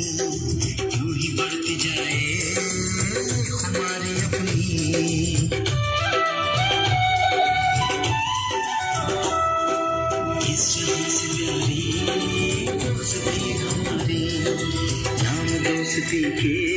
यूं ही बढ़ती जाए हमारी अपनी। इस जहां से प्यारी दोस्ती हमारी, नाम दोस्ती के